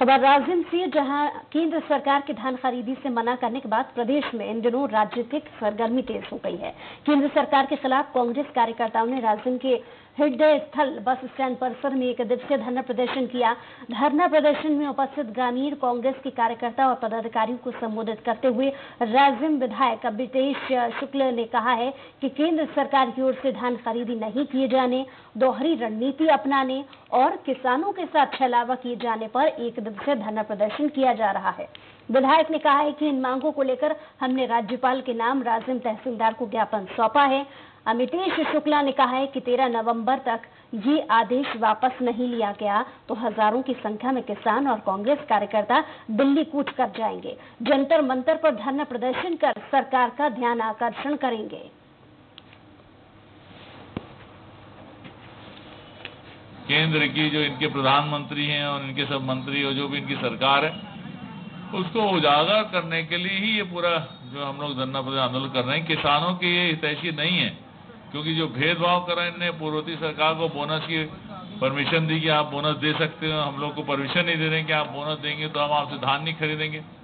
खबर राजिम से, जहां केंद्र सरकार की धान खरीदी से मना करने के बाद प्रदेश में इन दिनों राजनीतिक सरगर्मी तेज हो गई है। केंद्र सरकार के खिलाफ कांग्रेस कार्यकर्ताओं ने राजिम के हृदय स्थल बस स्टैंड परिसर में एक दिवसीय धरना प्रदर्शन किया। धरना प्रदर्शन में उपस्थित ग्रामीण कांग्रेस के कार्यकर्ता और पदाधिकारियों को संबोधित करते हुए राजिम विधायक अमितेश शुक्ल ने कहा है कि केंद्र सरकार की ओर से धान खरीदी नहीं किए जाने, दोहरी रणनीति अपनाने और किसानों के साथ छलावा किए जाने पर एक दिवसीय धरना प्रदर्शन किया जा रहा है। विधायक ने कहा है कि इन मांगों को लेकर हमने राज्यपाल के नाम राजिम तहसीलदार को ज्ञापन सौंपा है। अमितेश शुक्ला ने कहा है कि 13 नवंबर तक ये आदेश वापस नहीं लिया गया तो हजारों की संख्या में किसान और कांग्रेस कार्यकर्ता दिल्ली कूच कर जाएंगे, जंतर मंतर पर धरना प्रदर्शन कर सरकार का ध्यान आकर्षण करेंगे। केंद्र की जो इनके प्रधानमंत्री हैं और इनके सब मंत्री और जो भी इनकी सरकार है, उसको उजागर करने के लिए ही ये पूरा जो हम लोग धरना प्रदर्शन आंदोलन कर रहे हैं। किसानों के ये हितैषी नहीं है, क्योंकि जो भेदभाव करा इनने, पूर्ववर्ती सरकार को बोनस की परमिशन दी कि आप बोनस दे सकते हो, हम लोग को परमिशन नहीं दे रहे हैं कि आप बोनस देंगे तो हम आपसे धान नहीं खरीदेंगे।